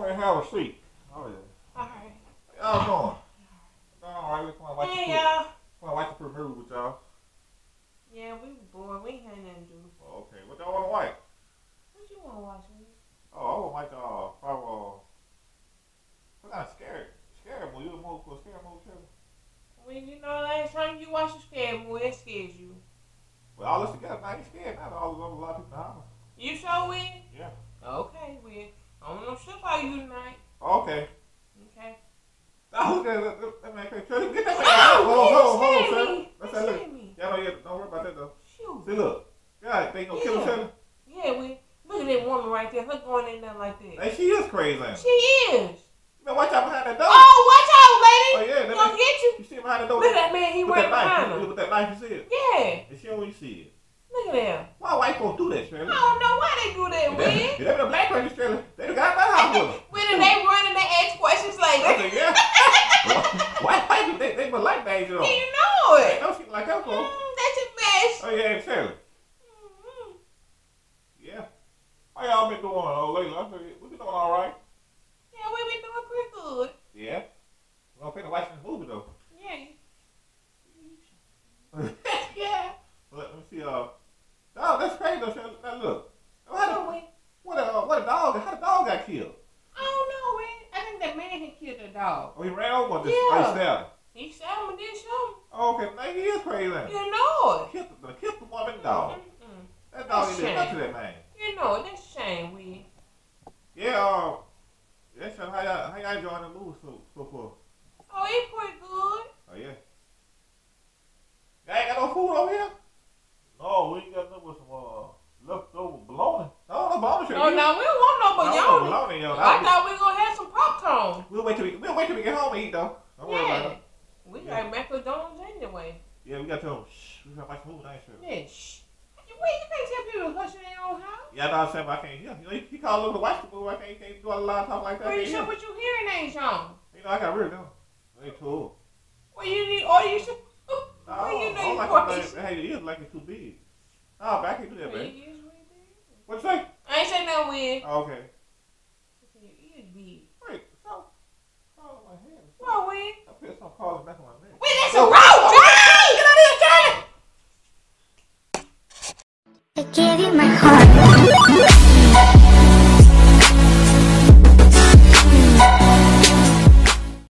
want to have a seat. Oh, yeah. Alright. How y'all doing? Alright, we come on, Hey, y'all. Come on, wipe the food with y'all. Yeah, we was bored. We ain't had nothing to do. Oh, okay, what y'all want to wipe? What you want to watch me? Oh, I want to wipe probably, what kind of scary movie? You a movie for a scary movie, Shirley? Well, you know, last time you watched a scary movie, it scares you. Well, all this together, now you scared. Now all those a lot of people in the house. You sure will? Yeah. Okay, well, I don't know shit about you tonight. Okay. Okay. Oh, look at that man. Shirley, get that man Oh, out. he Shirley. Let's Let's see look. me. Y'all don't worry about that, though. Shoot. See, look. God, they gonna kill her, Shirley? Yeah, we look at that woman right there. Her going in there like that. Hey, she is crazy, ain't She is. You better watch out behind that door. Oh, watch out, lady. Oh, yeah. He gonna get you. You see behind the door? Look at that man. He right behind her. Look at that knife, you see it? Yeah. And she don't even see it. Look at that. Why white folks do that, Shirley? I don't know why they do that, man. If they were a black person, Shirley, they done got that house with them. When they run and they ask questions later. I said, yeah. White people, they put light bags on. Yeah, you know it. Don't seem like that, folks. That's a mess. Oh, yeah, Shirley. Yeah. How y'all been doing, old lady? I said, we been doing all right. Yeah, we been doing pretty good. Yeah. We're going to watch this movie, though. Yeah. Yeah. Let me see. Oh, that's crazy, though, Shirley. Now, look. What a dog. How the dog got killed? I don't know, man. I think that man had killed the dog. Oh, he ran over this. Yeah. Oh, he stabbed him. He shot him and then shot him. Oh, okay. Now, he is crazy, ain't he? You know it. Killed the woman and dog. That dog ain't That's did nothing to that man. You know it. That's a shame, we. Yeah, that's how y'all enjoying the movie so far? Oh, he pretty good. Oh, yeah. Y'all ain't got no food over here? No, we ain't got nothing with some leftover bologna. No bologna. Oh, no, we don't want no bologna. Bologna, yo. I thought we were going to have some popcorn. We'll wait till we get home and eat, though. Don't worry about it. We got McDonald's anyway. Yeah, we got to tell them, shh, we got to watch the movie, ain't sure. Yeah, shh. Wait, you can't tell people to hush in their own house. Yeah, I know what I'm saying, but I can't hear. You know, he called over to watch the movie. He can't do a lot of talk like that. Are you sure what you hearing ain't on? You know, I got rid of them. They too. Well, you need, or you should. No, you I don't like it. Hey, it is like it's too big. No, but I can't do that, man. What you say? I ain't say no weird. Oh, okay. Your ears big. Wait, something calling my head. What weird? I feel something calling back on my neck. Wait, that's a roach! Hey! Get out of here, Charlie! I gave you my heart.